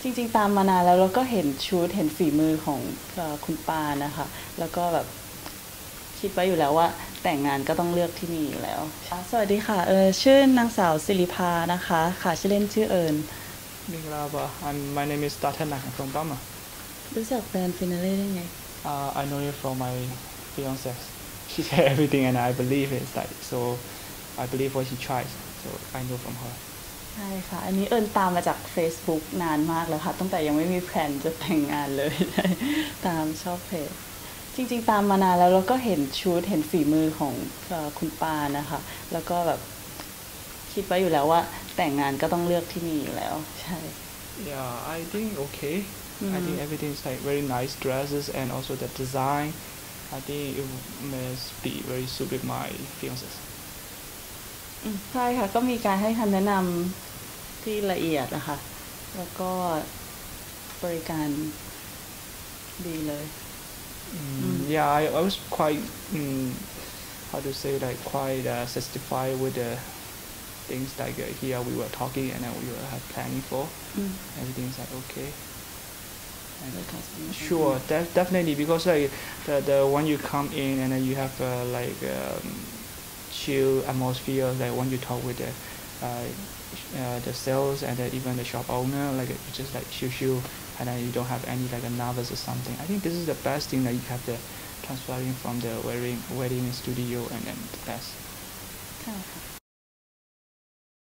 จริงๆตามมานานแล้วเราก็เห็นชุดเห็นฝีมือของคุณปานะคะแล้วก็แบบคิดไว้อยู่แล้วว่าแต่งงานก็ต้องเลือกที่นี่อยู่แล้วสวัสดีค่ะชื่อนางสาวศิริภานะคะค่ะชื่อเล่นชื่อเอิญ Minglaba, and my name is Tatanak. I'm from Burma. รู้จักแบรนด์ฟินาเล่ได้ไง I know you from my fiance. She said everything, and I believe it. Like so, I believe what she tries. So I know from her. ใช่ค่ะอันนี้เอิญตามมาจาก Facebook นานมากแล้วค่ะตั้งแต่ยังไม่มีแผนจะแต่งงานเลยตามชอบเพจจริงๆตามมานานแล้วเราก็เห็นชุดเห็นฝีมือของคุณปานะคะแล้วก็แบบคิดไว้อยู่แล้วว่าแต่งงานก็ต้องเลือกที่นี่อยู่แล้วใช่ Yeah, I think okay. I think everything is like very nice dresses and also the design. I think it must be very suit with my fiance. ใช่ค่ะก็มีการให้คำแนะนำที่ละเอียดนะคะแล้วก็บริการดีเลย Yeah, I was quite how to say like quite satisfied with the things like here we were talking and then we were planning for. Everything's like okay. And sure, definitely because like the when you come in and then you have like chill atmosphere like when you talk with the sales and even the shop owner like it's just like chill and then you don't have any like a nervous or something. I think this is the best thing that you have the transferring from the wedding studio and then the best. ใช่ค่ะ